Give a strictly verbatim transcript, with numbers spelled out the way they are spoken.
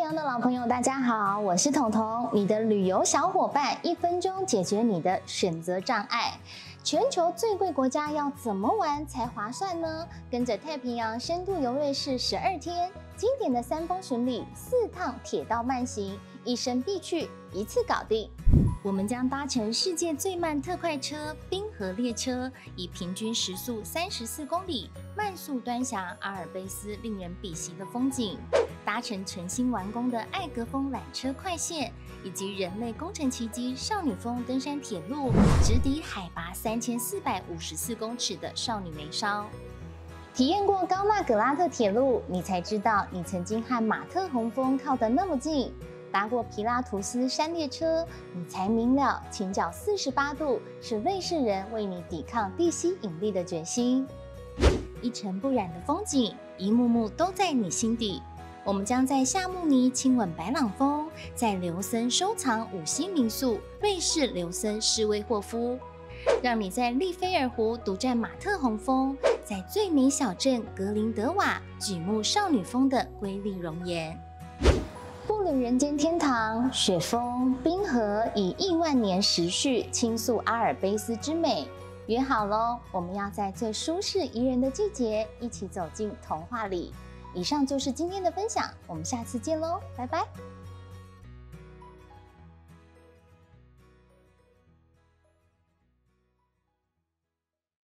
洋的老朋友，大家好，我是彤彤，你的旅游小伙伴，一分钟解决你的选择障碍。全球最贵国家要怎么玩才划算呢？跟着太平洋深度游瑞士十二天，经典的三峰巡礼，四趟铁道慢行，一生必去，一次搞定。我们将搭乘世界最慢特快车冰河列车，以平均时速三十四公里，慢速端详阿尔卑斯令人鄙夷的风景，搭乘全新完工的艾格峰缆车快线，以及人类工程奇迹少女峰登山铁路，直抵海拔三千四百五十四公尺的少女眉梢。体验过高纳格拉特铁路，你才知道你曾经和马特洪峰靠得那么近。搭过皮拉图斯山列车，你才明了倾角四十八度是瑞士人为你抵抗地心引力的决心。一尘不染的风景，一幕幕都在你心底。我们将在夏慕尼亲吻白朗峰，在琉森收藏五星民宿瑞士琉森施威霍夫，让你在利菲尔湖独占马特洪峰，在最美小镇格林德瓦举目少女峰的瑰丽容颜。步履人间天堂，雪峰、冰河以亿万年时序倾诉阿尔卑斯之美。约好喽，我们要在最舒适宜人的季节，一起走进童话里。以上就是今天的分享，我们下次见喽，拜拜。